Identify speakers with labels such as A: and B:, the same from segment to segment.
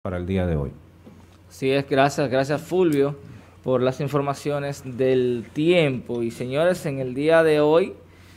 A: para el día de hoy.
B: Sí, gracias Fulvio por las informaciones del tiempo. Y señores, en el día de hoy,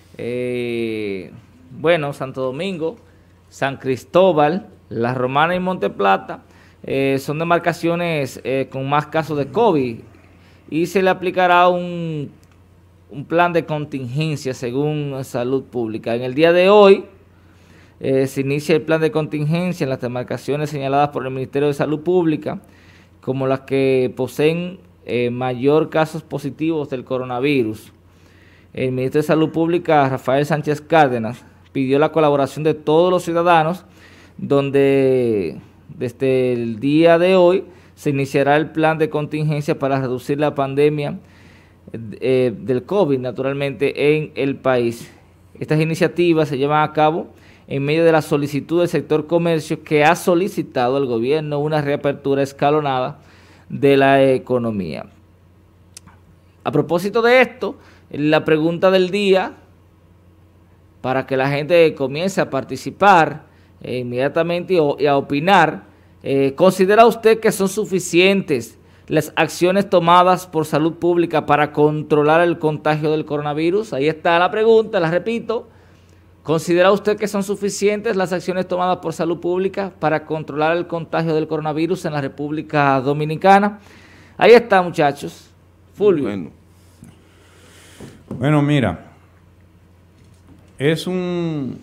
B: Santo Domingo, San Cristóbal, La Romana y Monteplata son demarcaciones con más casos de COVID y se le aplicará un plan de contingencia según Salud Pública. En el día de hoy se inicia el plan de contingencia en las demarcaciones señaladas por el Ministerio de Salud Pública como las que poseen mayor casos positivos del coronavirus. El ministro de Salud Pública, Rafael Sánchez Cárdenas, pidió la colaboración de todos los ciudadanos, donde desde el día de hoy se iniciará el plan de contingencia para reducir la pandemia del COVID, naturalmente, en el país. Estas iniciativas se llevan a cabo en medio de la solicitud del sector comercio, que ha solicitado al gobierno una reapertura escalonada de la economía. A propósito de esto, la pregunta del día, para que la gente comience a participar inmediatamente y a opinar, ¿considera usted que son suficientes las acciones tomadas por Salud Pública para controlar el contagio del coronavirus? Ahí está la pregunta, la repito. ¿Considera usted que son suficientes las acciones tomadas por Salud Pública para controlar el contagio del coronavirus en la República Dominicana? Ahí está, muchachos. Fulvio.
A: Bueno, mira, es un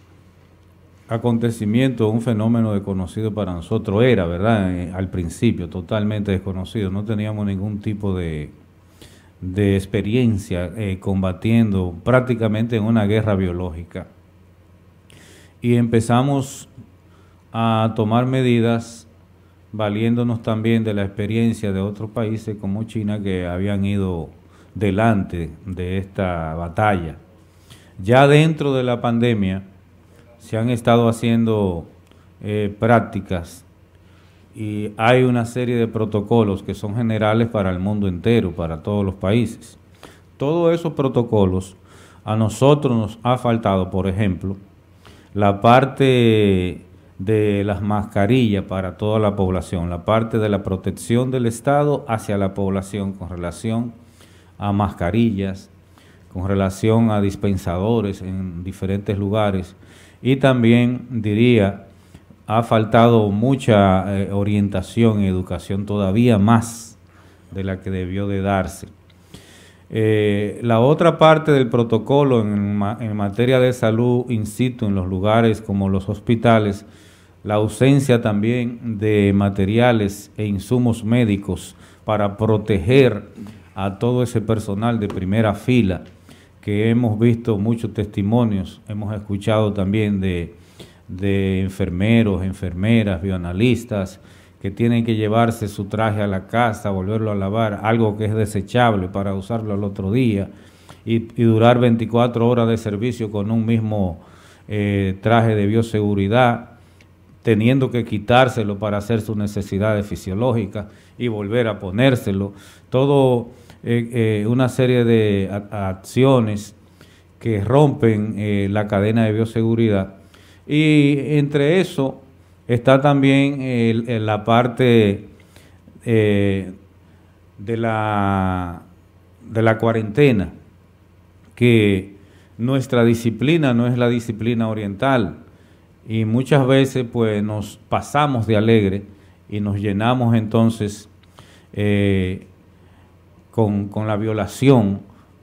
A: acontecimiento, un fenómeno desconocido para nosotros. Era, ¿verdad? Al principio, totalmente desconocido. No teníamos ningún tipo de experiencia combatiendo prácticamente en una guerra biológica. Y empezamos a tomar medidas valiéndonos también de la experiencia de otros países como China, que habían ido delante de esta batalla. Ya dentro de la pandemia se han estado haciendo prácticas y hay una serie de protocolos que son generales para el mundo entero, para todos los países. Todos esos protocolos a nosotros nos ha faltado, por ejemplo, la parte de las mascarillas para toda la población, la parte de la protección del Estado hacia la población con relación a mascarillas, con relación a dispensadores en diferentes lugares, y también diría, ha faltado mucha orientación y educación todavía más de la que debió de darse. La otra parte del protocolo en materia de salud in situ en los lugares como los hospitales, la ausencia también de materiales e insumos médicos para proteger a todo ese personal de primera fila, que hemos visto muchos testimonios, hemos escuchado también de enfermeros, enfermeras, bioanalistas, que tienen que llevarse su traje a la casa, volverlo a lavar, algo que es desechable para usarlo al otro día, y durar 24 horas de servicio con un mismo traje de bioseguridad, teniendo que quitárselo para hacer sus necesidades fisiológicas y volver a ponérselo. Todo una serie de acciones que rompen la cadena de bioseguridad. Y entre eso está también la parte de la cuarentena, que nuestra disciplina no es la disciplina oriental, y muchas veces pues nos pasamos de alegre y nos llenamos entonces con la violación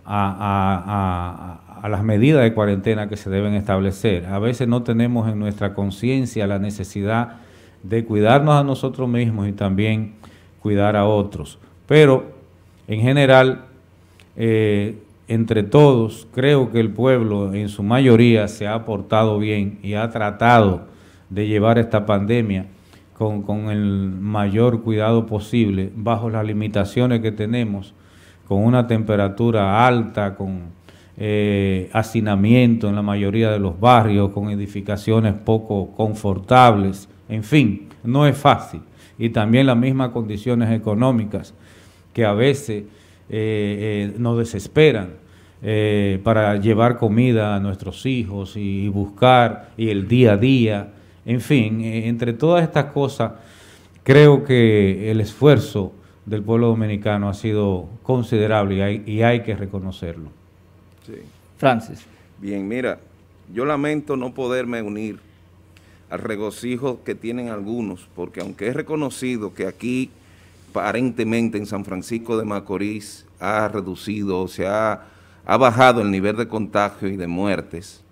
A: a las medidas de cuarentena que se deben establecer. A veces no tenemos en nuestra conciencia la necesidad de cuidarnos a nosotros mismos y también cuidar a otros. Pero en general, entre todos, creo que el pueblo en su mayoría se ha portado bien y ha tratado de llevar esta pandemia con el mayor cuidado posible, bajo las limitaciones que tenemos, con una temperatura alta, con hacinamiento en la mayoría de los barrios, con edificaciones poco confortables. En fin, no es fácil. Y también las mismas condiciones económicas que a veces nos desesperan para llevar comida a nuestros hijos y buscar, y el día a día. En fin, entre todas estas cosas creo que el esfuerzo del pueblo dominicano ha sido considerable y hay que reconocerlo.
C: Sí.
B: Francis.
C: Bien, mira, yo lamento no poderme unir al regocijo que tienen algunos, porque aunque es reconocido que aquí aparentemente en San Francisco de Macorís ha reducido, ha bajado el nivel de contagio y de muertes,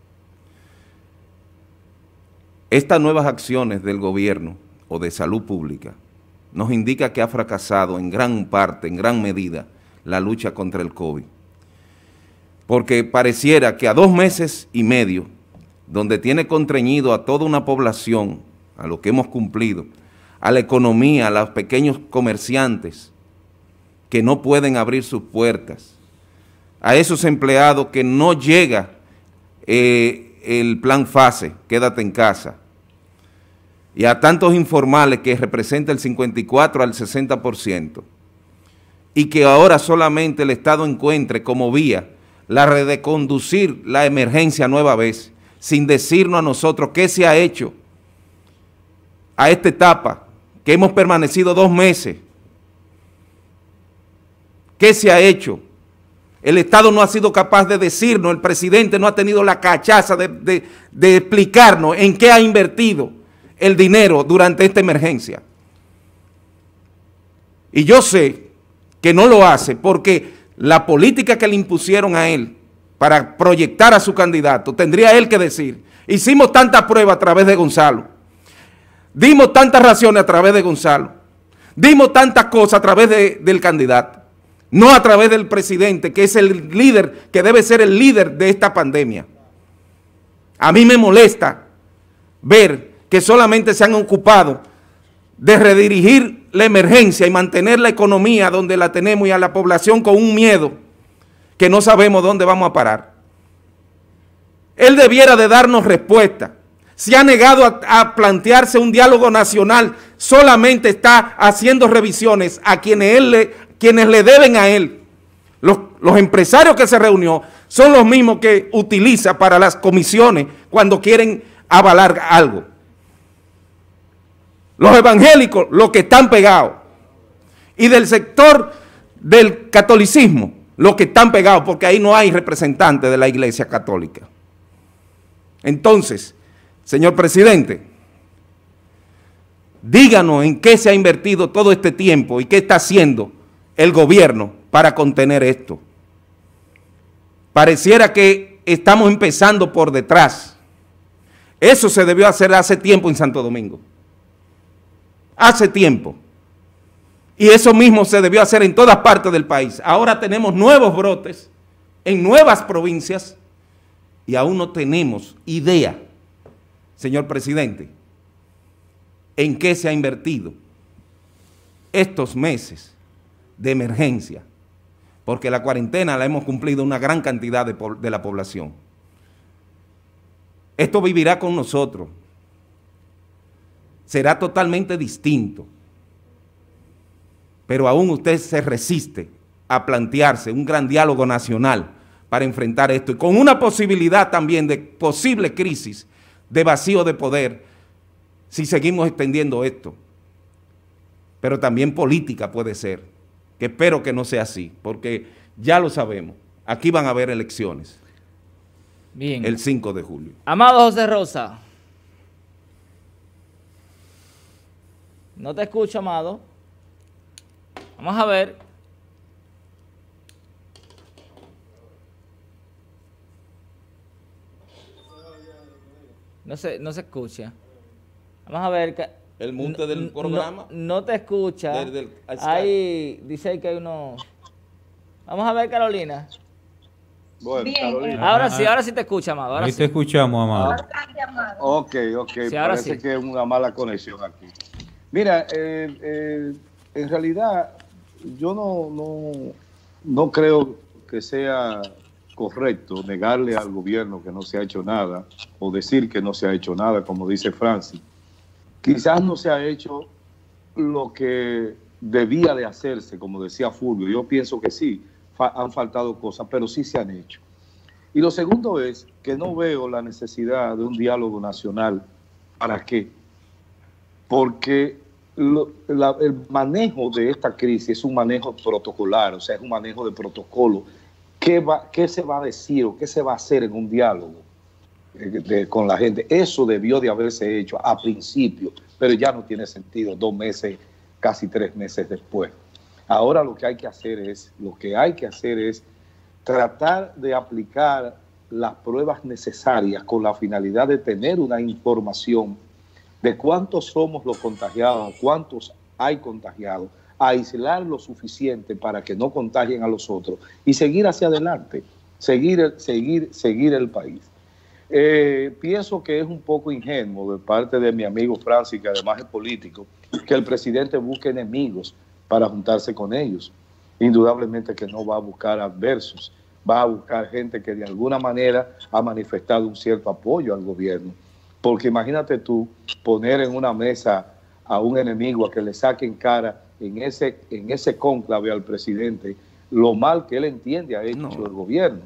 C: estas nuevas acciones del gobierno o de salud pública nos indica que ha fracasado en gran parte, en gran medida, la lucha contra el COVID. Porque pareciera que a 2 meses y medio, donde tiene constreñido a toda una población, a lo que hemos cumplido, a la economía, a los pequeños comerciantes que no pueden abrir sus puertas, a esos empleados que no llega el plan FASE, quédate en casa, y a tantos informales que representa el 54 al 60%, y que ahora solamente el Estado encuentre como vía la de conducir la emergencia nueva vez, sin decirnos a nosotros qué se ha hecho a esta etapa, que hemos permanecido 2 meses. ¿Qué se ha hecho? El Estado no ha sido capaz de decirnos, el presidente no ha tenido la cachaza de explicarnos en qué ha invertido el dinero durante esta emergencia. Y yo sé que no lo hace porque la política que le impusieron a él para proyectar a su candidato, tendría él que decir, hicimos tantas pruebas a través de Gonzalo, dimos tantas raciones a través de Gonzalo, dimos tantas cosas a través del candidato, no a través del presidente, que es el líder, que debe ser el líder de esta pandemia. A mí me molesta ver que solamente se han ocupado de redirigir la emergencia y mantener la economía donde la tenemos y a la población con un miedo que no sabemos dónde vamos a parar. Él debiera de darnos respuesta. Se ha negado a plantearse un diálogo nacional, solamente está haciendo revisiones a quienes le deben a él. Los empresarios que se reunió son los mismos que utiliza para las comisiones cuando quieren avalar algo. Los evangélicos, los que están pegados, y del sector del catolicismo, los que están pegados, porque ahí no hay representantes de la Iglesia Católica. Entonces, señor presidente, díganos en qué se ha invertido todo este tiempo y qué está haciendo el gobierno para contener esto. Pareciera que estamos empezando por detrás. Eso se debió hacer hace tiempo en Santo Domingo. Hace tiempo. Y eso mismo se debió hacer en todas partes del país. Ahora tenemos nuevos brotes en nuevas provincias y aún no tenemos idea, señor presidente, en qué se ha invertido estos meses de emergencia, porque la cuarentena la hemos cumplido una gran cantidad de la población. Esto vivirá con nosotros. Será totalmente distinto, pero aún usted se resiste a plantearse un gran diálogo nacional para enfrentar esto, y con una posibilidad también de posible crisis de vacío de poder si seguimos extendiendo esto, pero también política puede ser, que espero que no sea así, porque ya lo sabemos, aquí van a haber elecciones. Bien. El 5 de julio.
B: Amado José Rosa. No te escucho, amado. Vamos a ver. No se escucha. Vamos a ver.
C: El mute del programa.
B: No te escucha. Ahí dice que hay uno. Vamos a ver, Carolina.
D: Bueno, Carolina.
B: Ahora sí te escucha, amado. Ahora
A: ahí
B: sí
A: te escuchamos, amado.
D: Ok.
B: Sí,
D: parece que es una mala conexión aquí. Mira, en realidad yo no creo que sea correcto negarle al gobierno que no se ha hecho nada o decir que no se ha hecho nada, como dice Francis. Quizás no se ha hecho lo que debía de hacerse, como decía Fulvio. Yo pienso que sí, han faltado cosas, pero sí se han hecho. Y lo segundo es que no veo la necesidad de un diálogo nacional. ¿Para qué? Porque el manejo de esta crisis es un manejo protocolar, o sea, es un manejo de protocolo. ¿Qué se va a decir o qué se va a hacer en un diálogo con la gente? Eso debió de haberse hecho a principio, pero ya no tiene sentido 2 meses, casi 3 meses después. Ahora lo que hay que hacer es tratar de aplicar las pruebas necesarias con la finalidad de tener una información de cuántos somos los contagiados, cuántos hay contagiados, aislar lo suficiente para que no contagien a los otros y seguir hacia adelante, seguir el país. Pienso que es un poco ingenuo de parte de mi amigo Francis, que además es político, que el presidente busque enemigos para juntarse con ellos. Indudablemente que no va a buscar adversos, va a buscar gente que de alguna manera ha manifestado un cierto apoyo al gobierno. Porque imagínate tú poner en una mesa a un enemigo a que le saquen cara en ese cónclave al presidente lo mal que él entiende ha hecho el gobierno.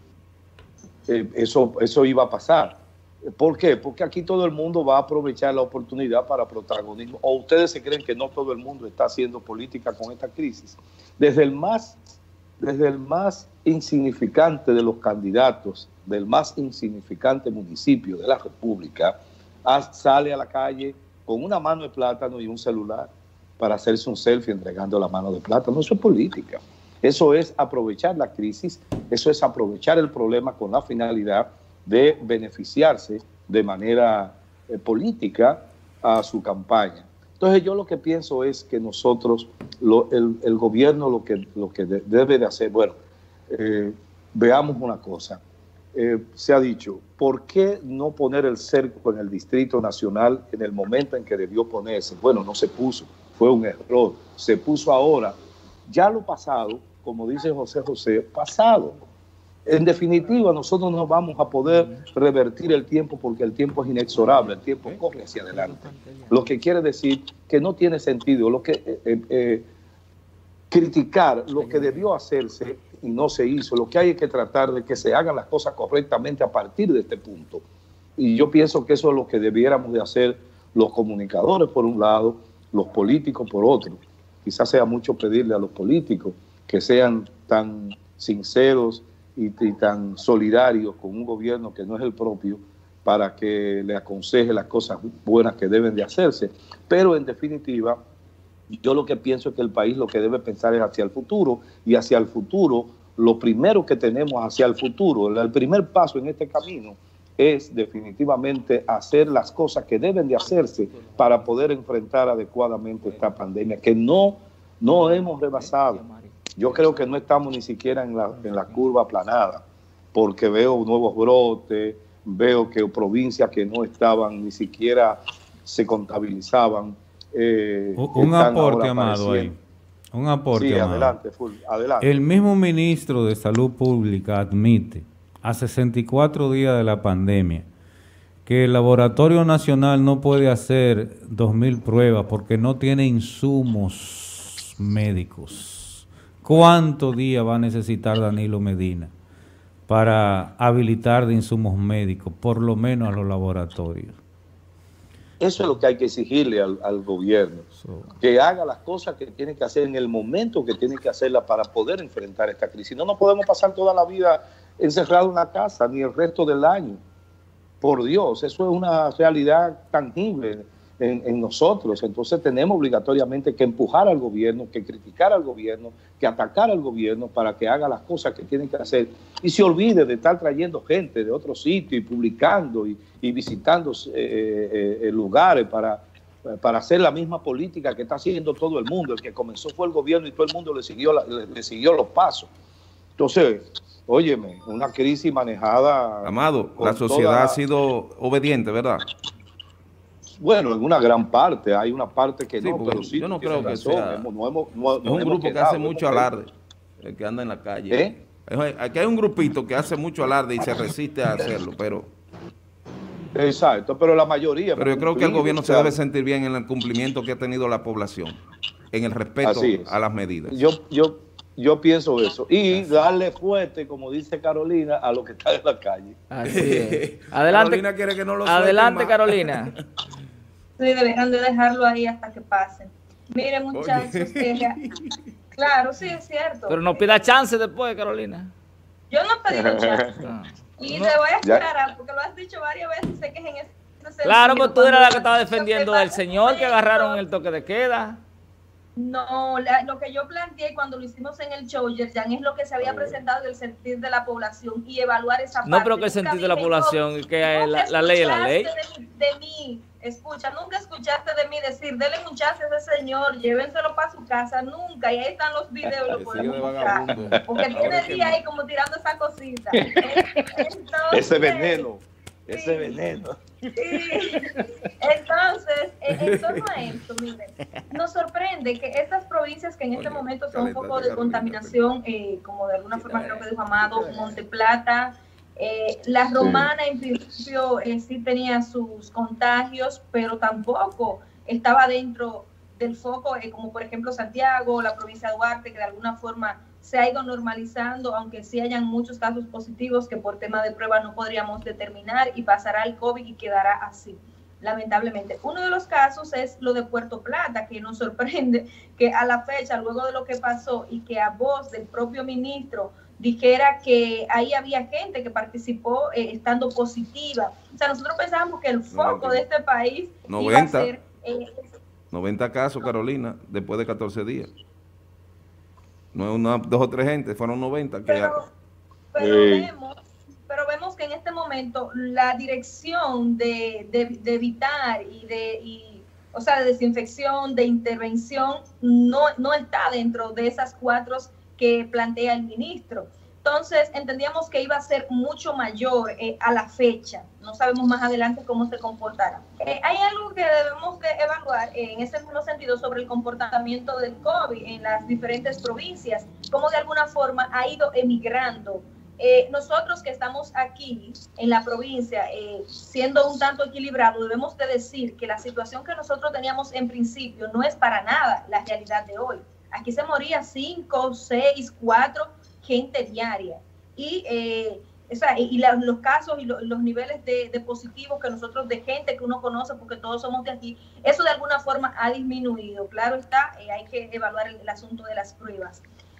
D: Eso iba a pasar. ¿Por qué? Porque aquí todo el mundo va a aprovechar la oportunidad para protagonismo. ¿O ustedes se creen que no todo el mundo está haciendo política con esta crisis? Desde el más insignificante de los candidatos, del más insignificante municipio de la República, sale a la calle con una mano de plátano y un celular para hacerse un selfie entregando la mano de plátano. Eso es política. Eso es aprovechar la crisis, eso es aprovechar el problema con la finalidad de beneficiarse de manera política a su campaña. Entonces yo lo que pienso es que nosotros, el gobierno lo que debe de hacer, veamos una cosa. Se ha dicho, ¿por qué no poner el cerco en el Distrito Nacional en el momento en que debió ponerse? Bueno, no se puso, fue un error. Se puso ahora. Ya lo pasado, como dice José, pasado. En definitiva, nosotros no vamos a poder revertir el tiempo porque el tiempo es inexorable, el tiempo corre hacia adelante. Lo que quiere decir que no tiene sentido criticar lo que debió hacerse y no se hizo. Lo que hay es que tratar de que se hagan las cosas correctamente a partir de este punto. Y yo pienso que eso es lo que debiéramos de hacer los comunicadores por un lado, los políticos por otro. Quizás sea mucho pedirle a los políticos que sean tan sinceros y tan solidarios con un gobierno que no es el propio para que le aconseje las cosas buenas que deben de hacerse. Pero en definitiva, yo lo que pienso es que el país lo que debe pensar es hacia el futuro, y hacia el futuro, lo primero que tenemos hacia el futuro, el primer paso en este camino es definitivamente hacer las cosas que deben de hacerse para poder enfrentar adecuadamente esta pandemia, que no hemos rebasado. Yo creo que no estamos ni siquiera en la curva aplanada, porque veo nuevos brotes, veo que provincias que no estaban ni siquiera se contabilizaban.
A: Un aporte, Amado, ahí. Un aporte,
D: sí,
A: Amado.
D: Adelante.
A: El mismo ministro de Salud Pública admite, a 64 días de la pandemia, que el Laboratorio Nacional no puede hacer 2.000 pruebas porque no tiene insumos médicos. ¿Cuántos días va a necesitar Danilo Medina para habilitar de insumos médicos, por lo menos a los laboratorios?
D: Eso es lo que hay que exigirle al gobierno, que haga las cosas que tiene que hacer en el momento que tiene que hacerlas para poder enfrentar esta crisis. No nos podemos pasar toda la vida encerrados en la casa, ni el resto del año. Por Dios, eso es una realidad tangible en nosotros. Entonces tenemos obligatoriamente que empujar al gobierno, que criticar al gobierno, que atacar al gobierno para que haga las cosas que tienen que hacer y se olvide de estar trayendo gente de otros sitios y publicando y visitando lugares para hacer la misma política que está haciendo todo el mundo. El que comenzó fue el gobierno y todo el mundo le siguió los pasos. Entonces, óyeme, una crisis manejada...
C: Amado, la sociedad ha sido obediente, ¿verdad?
D: Bueno, en una gran parte, hay una parte que
C: sí,
D: no, pero sí.
C: Yo no creo que
D: razón.
C: sea... es un grupo que hace mucho alarde, el que anda en la calle. Aquí hay un grupito que hace mucho alarde y se resiste a hacerlo, pero...
D: Exacto, pero la mayoría...
C: Pero yo creo que el gobierno se debe sentir bien en el cumplimiento que ha tenido la población, en el respeto a las medidas.
D: Yo pienso eso. Y darle fuerte, como dice Carolina, a lo que está en la calle.
B: Así es. Adelante,
C: Carolina quiere que no lo suelten
B: adelante,
C: más.
B: Carolina.
E: Sí, deberían de dejarlo ahí hasta que pasen. Miren, muchachos, claro, sí, es cierto.
B: Pero no pida chance después, Carolina.
E: Yo no he pedido chance.
B: No.
E: Y
B: No.
E: te voy a
D: Ya.
E: aclarar, porque lo has dicho varias veces, sé que es en ese sentido.
B: Claro, pues tú eras la que estaba
E: Cuando
B: defendiendo
E: se
B: al señor que
E: pasa
B: agarraron
E: esto,
B: el toque de queda.
E: No, lo que yo planteé cuando lo hicimos en el show, Yerjan, es lo que se había presentado en el sentir de la población y evaluar esa parte.
B: No, pero que el
E: Nunca
B: sentir de la
E: dije
B: población,
E: yo,
B: que
E: nunca
B: la ley es la ley.
E: escuchaste de mí, escucha, nunca escuchaste de mí decir, denle un chance a ese señor, llévenselo para su casa, nunca, y ahí están los videos, lo podemos buscar, porque tiene el día ahí como tirando esa cosita. Entonces,
D: Ese veneno,
E: sí.
D: ese veneno.
E: Sí. Entonces, en torno a esto, miren, nos sorprende que estas provincias que en este momento son un foco de contaminación, como de alguna forma creo que dijo Amado, Monteplata, la Romana en principio sí tenía sus contagios, pero tampoco estaba dentro del foco, como por ejemplo Santiago, la provincia de Duarte, que de alguna forma se ha ido normalizando, aunque sí hayan muchos casos positivos que por tema de prueba no podríamos determinar y pasará el COVID y quedará así, lamentablemente. Uno de los casos es lo de Puerto Plata, que nos sorprende que a la fecha, luego de lo que pasó y que a voz del propio ministro dijera que ahí había gente que participó estando positiva. O sea, nosotros pensábamos que el foco de este país
C: 90.
E: iba a ser...
C: 90 casos, Carolina, después de 14 días. No es dos o tres gente, fueron 90.
E: Pero vemos que en este momento la dirección de evitar o sea, de desinfección, de intervención, no está dentro de esas 4 que plantea el ministro. Entonces, entendíamos que iba a ser mucho mayor a la fecha. No sabemos más adelante cómo se comportará. Hay algo que debemos de evaluar en ese mismo sentido sobre el comportamiento del COVID en las diferentes provincias, cómo de alguna forma ha ido emigrando. Nosotros que estamos aquí en la provincia, siendo un tanto equilibrado, debemos de decir que la situación que nosotros teníamos en principio no es para nada la realidad de hoy. Aquí se moría 5, 6, 4 gente diaria. Los casos y los niveles de positivos que nosotros, de gente que uno conoce, porque todos somos de aquí, eso de alguna forma ha disminuido. Claro está, hay que evaluar el asunto de las pruebas.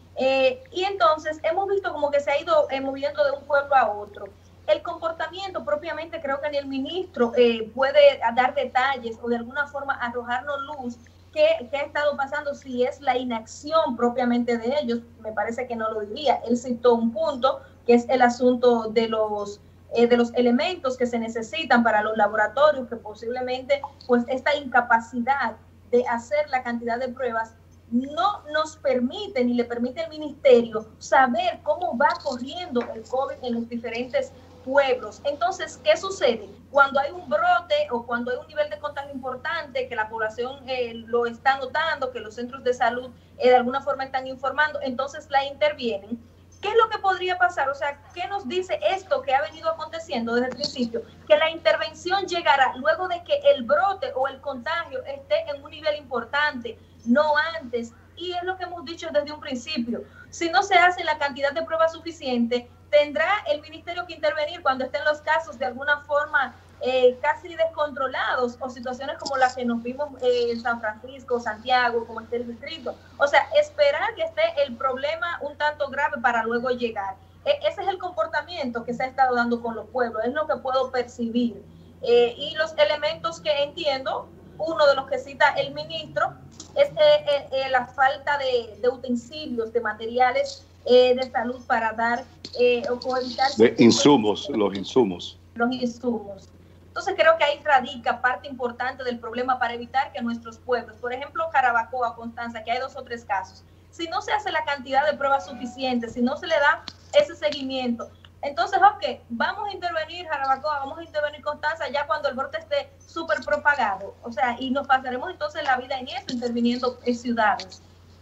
E: Y entonces hemos visto como que se ha ido moviendo de un pueblo a otro. El comportamiento propiamente, creo que ni el ministro puede dar detalles o de alguna forma arrojarnos luz qué ha estado pasando, si es la inacción propiamente de ellos. Me parece que no lo diría. Él citó un punto que es el asunto de los elementos que se necesitan para los laboratorios, que posiblemente pues esta incapacidad de hacer la cantidad de pruebas no nos permite ni le permite al ministerio saber cómo va corriendo el COVID en los diferentes pueblos. Entonces, ¿qué sucede? Cuando hay un brote o cuando hay un nivel de contagio importante, que la población lo está notando, que los centros de salud de alguna forma están informando, entonces la intervienen. ¿Qué es lo que podría pasar? O sea, ¿qué nos dice esto que ha venido aconteciendo desde el principio? Que la intervención llegará luego de que el brote o el contagio esté en un nivel importante, no antes. Y es lo que hemos dicho desde un principio. Si no se hace la cantidad de pruebas suficiente, tendrá el ministerio que intervenir cuando estén los casos de alguna forma casi descontrolados, o situaciones como las que nos vimos en San Francisco, Santiago, como esté el distrito. O sea, esperar que esté el problema un tanto grave para luego llegar. Ese es el comportamiento que se ha estado dando con los pueblos, es lo que puedo percibir. Y los elementos que entiendo, uno de los que cita el ministro, es la falta de utensilios, de materiales de salud para dar o evitar...
D: De insumos, los insumos.
E: Los insumos. Entonces creo que ahí radica parte importante del problema para evitar que nuestros pueblos, por ejemplo Jarabacoa, Constanza, que hay 2 o 3 casos, si no se hace la cantidad de pruebas suficientes, si no se le da ese seguimiento, entonces, ok, vamos a intervenir Jarabacoa, vamos a intervenir Constanza ya cuando el brote esté súper propagado, o sea, y nos pasaremos entonces la vida en eso, interviniendo en ciudades.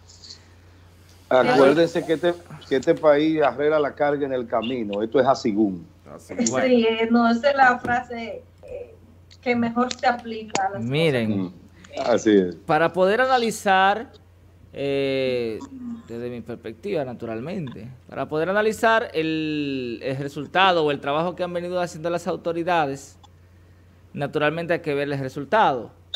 D: Acuérdense que este país arregla la carga en el camino, esto es asigún.
E: Bueno. Sí, no, esa es la frase que mejor se aplica a las
B: Miren,
D: así es.
B: Para poder analizar, desde mi perspectiva, naturalmente, para poder analizar el resultado o el trabajo que han venido haciendo las autoridades, naturalmente hay que ver el resultado.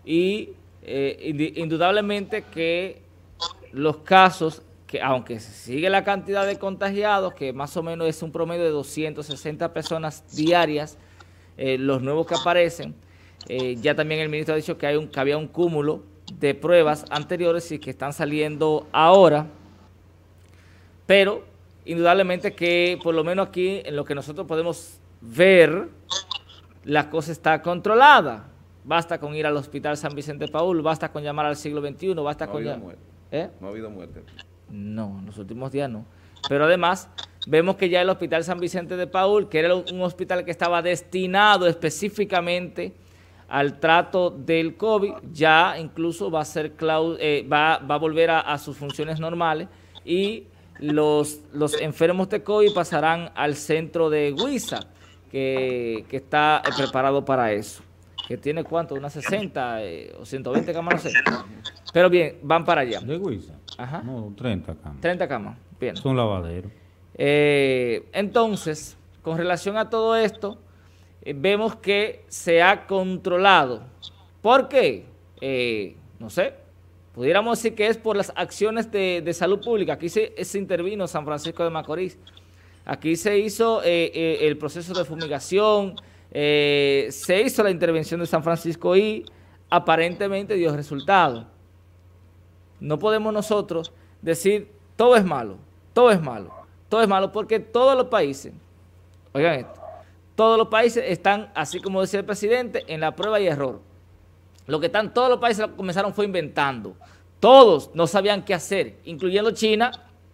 B: y indudablemente que los casos, que aunque sigue la cantidad de contagiados, que más o menos es un promedio de 260 personas diarias, los nuevos que aparecen, ya también el ministro ha dicho que había un cúmulo de pruebas anteriores y que están saliendo ahora, pero indudablemente que por lo menos aquí en lo que nosotros podemos ver, la cosa está controlada. Basta con ir al Hospital San Vicente Paúl, basta con llamar al siglo XXI, basta con llamar.
C: No ha habido muerte.
B: No, en los últimos días no. Pero además, vemos que ya el Hospital San Vicente de Paúl, que era un hospital que estaba destinado específicamente al trato del COVID, ya incluso va a ser va a volver a sus funciones normales y los enfermos de COVID pasarán al centro de Huiza, que está preparado para eso. Que tiene ¿cuánto? Unas 60 o 120 camas, no sé. Pero bien, van para allá.
A: ¿De Huiza?
B: Ajá.
A: No, 30 camas.
B: 30 camas, bien.
A: Es un lavadero.
B: Entonces, con relación a todo esto, vemos que se ha controlado. ¿Por qué? No sé. Pudiéramos decir que es por las acciones de salud pública. Aquí se intervino San Francisco de Macorís. Aquí se hizo el proceso de fumigación, se hizo la intervención de San Francisco y aparentemente dio resultado. No podemos nosotros decir todo es malo, todo es malo, todo es malo, porque todos los países, oigan esto, todos los países están, así como decía el presidente, en la prueba y error. Lo que están todos los países comenzaron fue inventando. Todos no sabían qué hacer, incluyendo China.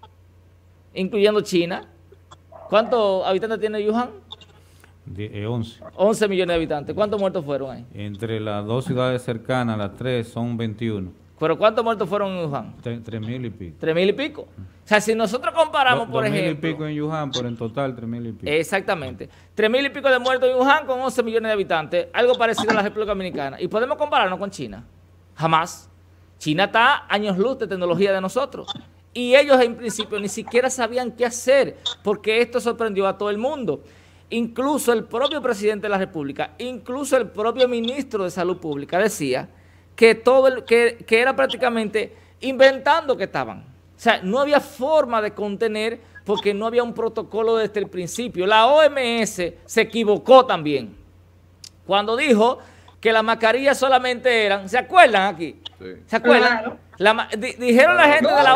B: ¿Cuántos habitantes tiene Wuhan?
A: 11.
B: 11 millones de habitantes. ¿Cuántos muertos fueron ahí?
A: Entre las dos ciudades cercanas, las tres, son 21.
B: ¿Pero cuántos muertos fueron en Wuhan?
A: 3.000 y pico.
B: 3.000 y pico. O sea, si nosotros comparamos, por
A: 2.000
B: ejemplo...
A: y pico en Wuhan, pero en total 3.000 y pico.
B: Exactamente. 3.000 y pico de muertos en Wuhan con 11 millones de habitantes. Algo parecido a la República Dominicana. ¿Y podemos compararnos con China? Jamás. China está años luz de tecnología de nosotros. Y ellos en principio ni siquiera sabían qué hacer, porque esto sorprendió a todo el mundo. Incluso el propio presidente de la República, incluso el propio ministro de Salud Pública decía que que era prácticamente inventando que estaban. O sea, no había forma de contener porque no había un protocolo desde el principio. La OMS se equivocó también cuando dijo que las mascarillas solamente eran, ¿se acuerdan aquí? Sí. ¿Se acuerdan? Claro. Dijeron la gente de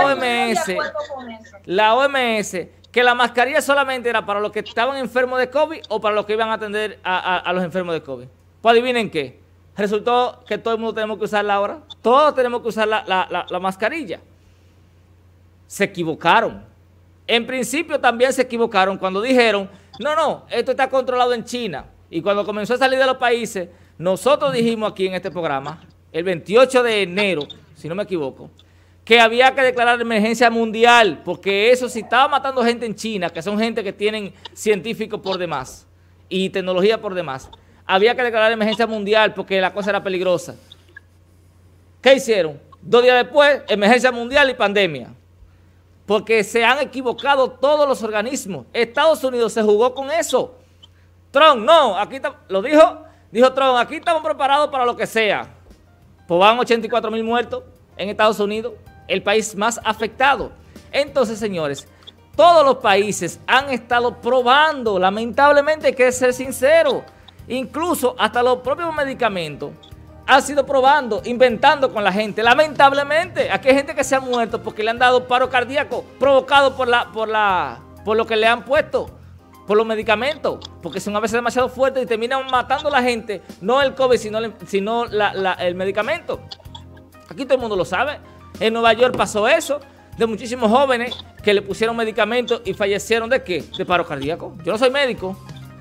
B: la OMS, que la mascarilla solamente era para los que estaban enfermos de COVID o para los que iban a atender a los enfermos de COVID. Pues adivinen qué, resultó que todo el mundo tenemos que usarla ahora. Todos tenemos que usar la mascarilla. Se equivocaron. En principio también se equivocaron cuando dijeron, no, esto está controlado en China. Y cuando comenzó a salir de los países, nosotros dijimos aquí en este programa, el 28 de enero, si no me equivoco, que había que declarar emergencia mundial, porque eso si estaba matando gente en China, que son gente que tienen científicos por demás y tecnología por demás, había que declarar emergencia mundial porque la cosa era peligrosa. ¿Qué hicieron? 2 días después, emergencia mundial y pandemia. Porque se han equivocado todos los organismos. Estados Unidos se jugó con eso. Trump, no, aquí lo dijo Trump, aquí estamos preparados para lo que sea. Pues van 84.000 muertos en Estados Unidos, el país más afectado. Entonces, señores, todos los países han estado probando, lamentablemente hay que ser sincero, incluso hasta los propios medicamentos han sido probando, inventando con la gente. Lamentablemente, aquí hay gente que se ha muerto porque le han dado paro cardíaco provocado por lo que le han puesto, por los medicamentos, porque son a veces demasiado fuertes y terminan matando a la gente, no el COVID, sino el medicamento. Aquí todo el mundo lo sabe. En Nueva York pasó eso, de muchísimos jóvenes que le pusieron medicamentos y fallecieron ¿de qué? De paro cardíaco. Yo no soy médico,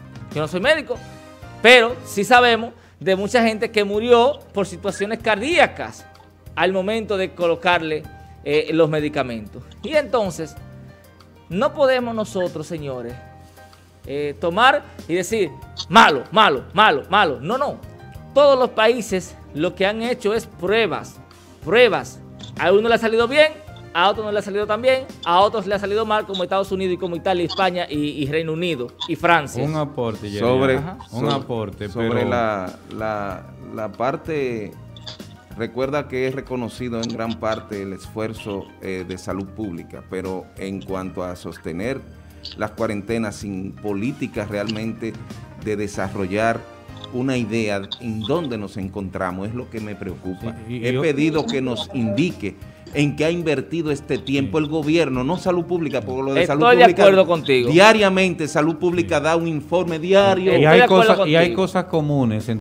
B: pero sí sabemos de mucha gente que murió por situaciones cardíacas al momento de colocarle los medicamentos. Y entonces, no podemos nosotros, señores, tomar y decir, malo. No. Todos los países lo que han hecho es pruebas. A uno le ha salido bien, a otros no le ha salido tan bien, a otros le ha salido mal, como Estados Unidos y como Italia, España y Reino Unido y Francia.
A: Un aporte,
C: sobre
A: un aporte
C: sobre la parte Recuerda que es reconocido en gran parte el esfuerzo de salud pública, pero en cuanto a sostener las cuarentenas sin políticas realmente de desarrollar una idea en dónde nos encontramos, es lo que me preocupa.
A: Sí,
C: He pedido que nos indique en qué ha invertido este tiempo el gobierno, no salud pública, porque lo de salud pública...
B: Estoy de acuerdo contigo.
C: Diariamente salud pública da un informe diario.
A: Y hay cosas comunes.